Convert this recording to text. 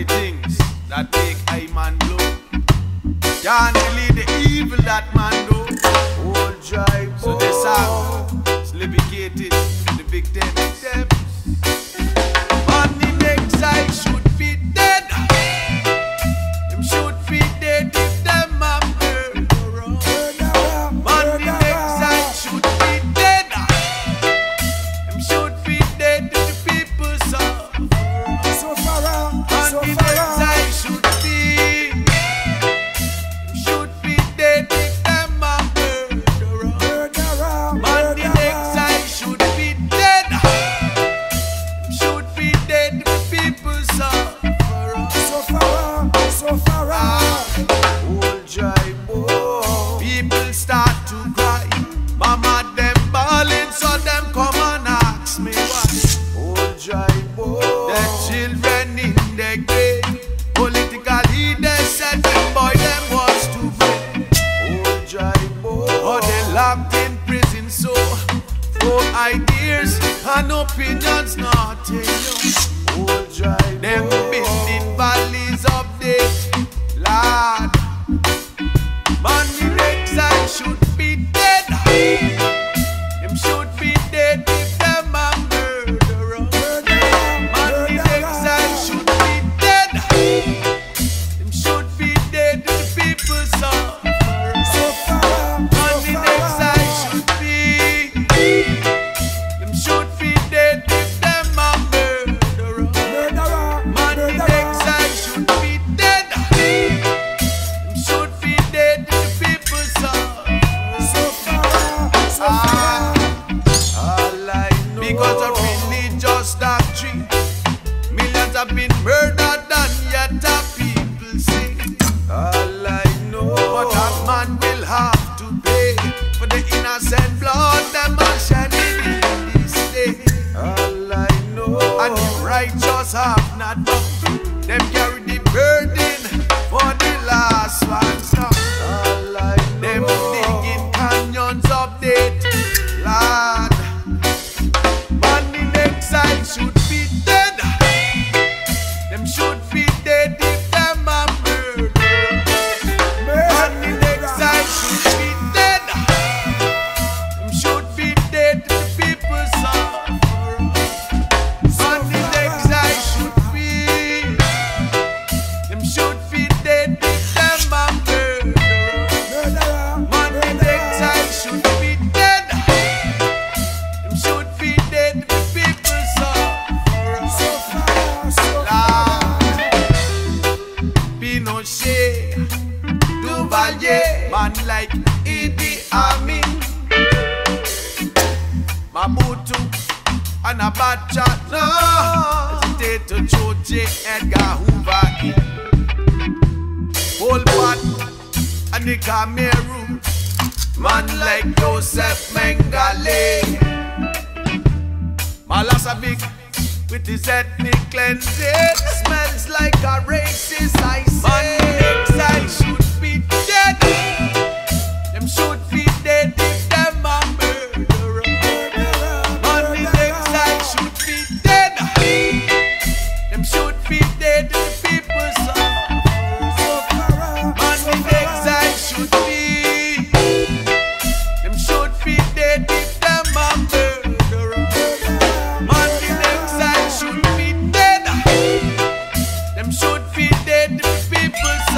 the things that make a man blow. Can't delete the evil that man do. Old drive. So this song is dedicated to the victims. Man in exile should be dead. Them should be dead if them are murderers. Man in exile should be dead. Them should be dead if the people suffer. Man in exile should be dead if them are murderers. Man in exile should be dead. Should be dead if the people suffer. Old dry boy. People start to cry. Mama them bawling, so them come and ask me why. Old dry boy. The children in the grave. Political leaders said them boy them was to blame. Old dry boy. Oh, they locked in prison so for ideas and opinions not enough. Old dry boy. Them building valleys of death, Lord. Man in exile should be dead. Them should be dead if them are murderers. Man in exile should be dead. Them should be dead if the people suffer. Man in exile should be. Them should be dead if them are murderers. Man in exile should be dead. Them should be dead if the people suffer. All I know. Because of religious doctrine, millions have been murdered and yet our people sing. All I know. But a man will have to pay for the innocent blood them are shedding in this day. All I know. And the righteous have not done. Them carry the burden for the last ones now. All I know. Them digging canyons of death, Lord. Man in exile should be dead. Them should be dead if them are murdered. Man in exile should be dead. Them should be dead if the people suffer. Man in exile should be. Them should be dead if them are murdered. Man in exile should be dead. Them should be dead if the people suffer. Pinochet, Duvalier, man like Idi Amin, Mobutu, and Abacha, no, Hesitate to George Edgar Hoover in, Pol Pot, and the Cameroon, man like Joseph Mengele, Malasabik, with his ethnic cleansing, smells like a racist, I say. Man in exile should be dead. Them should be dead if them are murderers. Man in exile should be dead. Them should be dead if the people suffer. Man in exile should be. Them should be dead if them are murderers. Man in exile should be dead. Them should be dead if the people